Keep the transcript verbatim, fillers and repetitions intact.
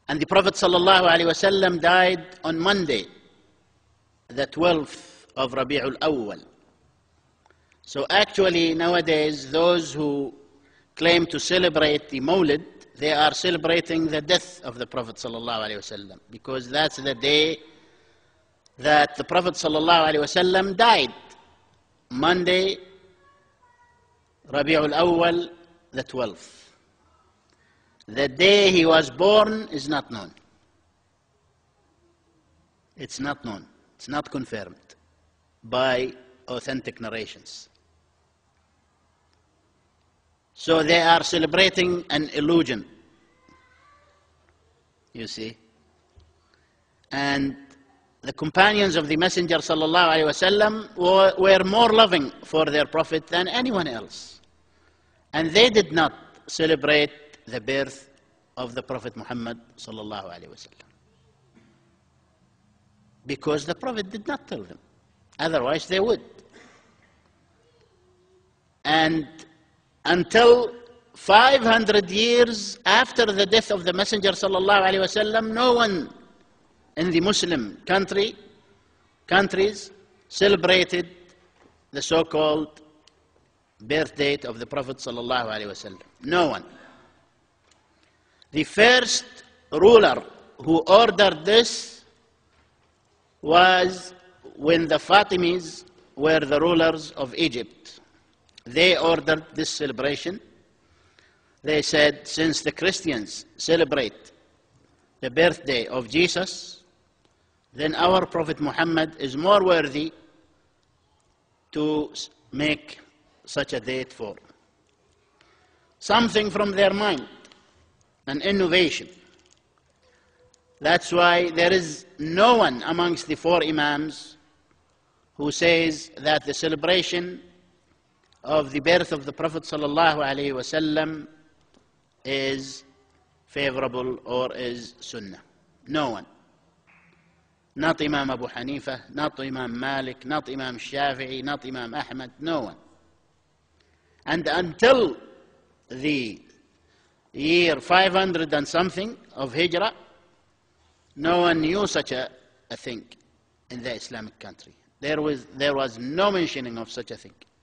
And the Prophet ﷺ died on Monday, the twelfth of Rabi'ul Awwal. So actually nowadays those who claim to celebrate the Mawlid, they are celebrating the death of the Prophet ﷺ, because that's the day that the Prophet ﷺ died. Monday, Rabi'ul Awwal, the twelfth. The day he was born is not known. It's not known. It's not confirmed by authentic narrations. So they are celebrating an illusion, you see. And the companions of the Messenger sallallahu alaihi wasallam were, were more loving for their Prophet than anyone else. And they did not celebrate the birth of the Prophet Muhammad sallallahu alaihi wasallam, because the Prophet did not tell them. Otherwise they would. And until five hundred years after the death of the Messenger sallallahu alaihi wasallam, no one in the Muslim country, countries celebrated the so-called birth date of the Prophet sallallahu alaihi wasallam. No one. The first ruler who ordered this was when the Fatimids were the rulers of Egypt. They ordered this celebration. They said, since the Christians celebrate the birthday of Jesus, then our Prophet Muhammad is more worthy to make such a date for. Something from their mind, an innovation. That's why there is no one amongst the four Imams who says that the celebration of the birth of the Prophet sallallahu alaihi wasallam is favorable or is sunnah. No one. Not Imam Abu Hanifa, not Imam Malik, not Imam Shafi'i, not Imam Ahmad, no one. And until the year five hundred and something of Hijrah, no one knew such a, a thing in the Islamic country. There was, there was no mentioning of such a thing.